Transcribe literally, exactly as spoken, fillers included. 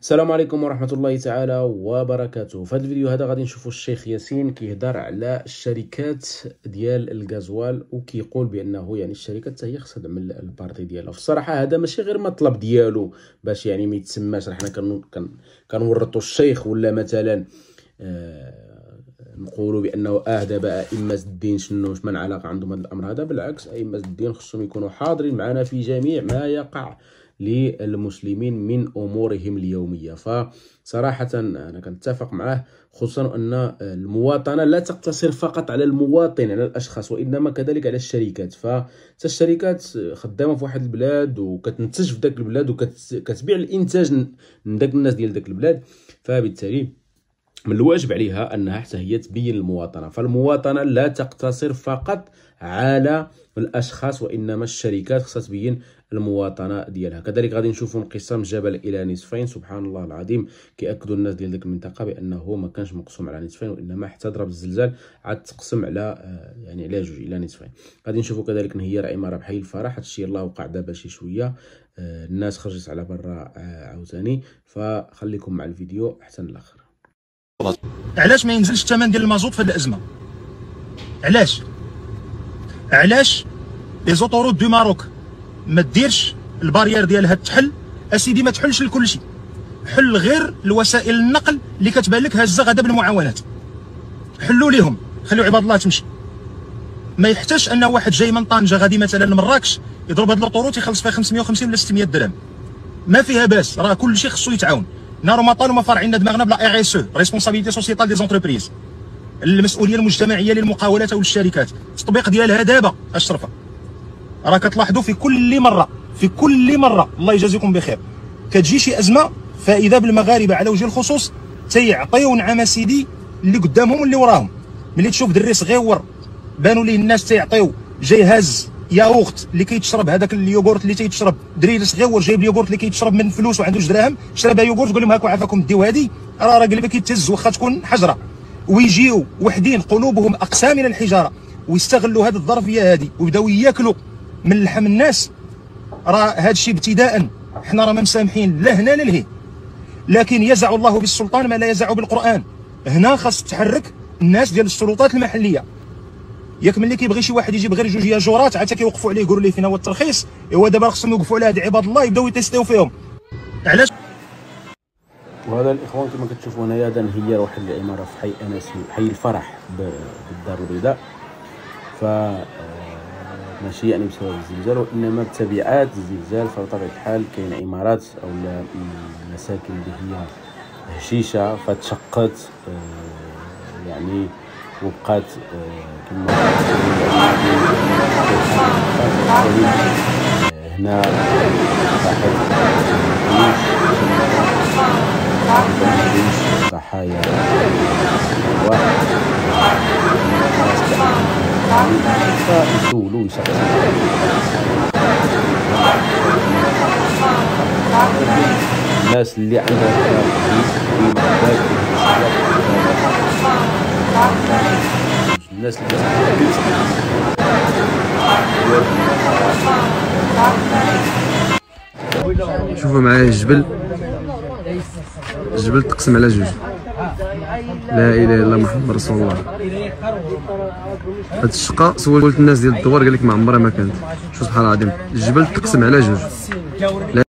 السلام عليكم ورحمة الله تعالى وبركاته. في هذا الفيديو هذا غادي نشوفوا الشيخ ياسين كيهضر على الشركات ديال الغازوال وكيقول بانه يعني الشركات حتى هي خصها تعمل البارتي ديالها. في الصراحه هذا ماشي غير مطلب ديالو باش يعني ما يتسماش راه حنا كنورطوا الشيخ ولا مثلا آه نقولوا بانه اه دابا ائمه الدين شنو من علاقه عندهم هذا الامر. هذا بالعكس، ائمه الدين خصهم يكونوا حاضرين معنا في جميع ما يقع للمسلمين من امورهم اليوميه. فصراحه انا كنتفق معه، خصوصا ان المواطنه لا تقتصر فقط على المواطن على الاشخاص وانما كذلك على الشركات. فالشركات خدامه في واحد البلاد وكتنتج في ذاك البلاد وكتبيع الانتاج من داك الناس ديال داك البلاد، فبالتالي من الواجب عليها انها حتى هي تبين المواطنه. فالمواطنه لا تقتصر فقط على الاشخاص وانما الشركات خصها تبين المواطنه ديالها. كذلك غادي نشوفوا انقسام الجبل الى نصفين. سبحان الله العظيم، كياكدوا الناس ديال ديك المنطقه بانه ما كانش مقسوم على نصفين وانما حتى ضرب الزلزال عاد تقسم على يعني على جوج الى نصفين. غادي نشوفوا كذلك انهيار عماره بحي الفرح. هادشي يلاه وقع دابا شي شويه، الناس خرجت على برا عاوتاني. فخليكم مع الفيديو حتى الاخر. علاش ما ينزلش الثمن ديال المازوت في هذه الازمه؟ علاش علاش لي زوطوروت دو ماروك ما ديرش البارير ديالها تحل؟ اسيدي ما تحلش لكل شيء، حل غير الوسائل النقل اللي كتبان لك هازه غدا بالمعاونات، حلوا ليهم، خليو عباد الله تمشي. ما يحتاجش ان واحد جاي من طنجه غادي مثلا لمراكش يضرب هاد الاوطوروت يخلص فيها خمسمية وخمسين ولا ستمية درهم، ما فيها باس، راه كل شيء خصو يتعاون. نارو ما طالوا ما فارعين دماغنا بلا ار اس او، ريسبونسابيلتي سوسيتال دي زونتربريز، المسؤوليه المجتمعيه للمقاولات او للشركات، التطبيق ديالها دابا اشرفه. راه كتلاحظوا في كل مره في كل مره الله يجازيكم بخير كتجي شي ازمه، فاذا بالمغاربه على وجه الخصوص تيعطيو نعم سيدي اللي قدامهم واللي وراهم. ملي تشوف دري صغيور بانوا ليه الناس تيعطيو، جاي هاز ياغورت اللي كيتشرب، هذاك اليوغورت اللي تيتشرب، دري صغيور جايب اليوغورت اللي كيتشرب من فلوس وعنده جوج دراهم، شرب يوغورت قول لهم هاكم عافاكم ديو هذه، راه راه قلبك يتهز واخا تكون حجره. ويجيو وحدين قلوبهم اقسى من الحجاره ويستغلوا هذه الظرفيه هذه ويبداو ياكلوا من لحم الناس. راه هذا الشيء ابتداء حنا راه ما مسامحين لا هنا لا لهي، لكن يزع الله بالسلطان ما لا يزع بالقران. هنا خاص تحرك الناس ديال السلطات المحليه. ياك ملي كيبغي شي واحد يجيب غير جوج ياجورات عاد كيوقفوا عليه يقولوا ليه فين هو الترخيص، ايوا دابا خصهم يوقفوا على هاد عباد الله يبداو يتيستيو فيهم. علاش؟ وهذا الاخوان كما كتشوفوا هنايا هذا انهيار واحد العماره في حي انس حي الفرح بالدار البيضاء. ف ماشي يعني بسبب الزلزال وانما بتبعات الزلزال. فبطبيعه الحال كاين عمارات او مساكن اللي هي هشيشه فتشقت يعني وبقات كما هنا ضحايا فيسولوا يسقسوا الناس اللي عندها الناس اللي شوفوا معايا الجبل الجبل تقسم على جوج. لا اله الا الله محمد رسول الله. هاد الشقه سولت الناس ديال الدوار قال لك ما عمرها ما كانت. شوف سبحان الله العظيم، الجبل تقسم على جوج.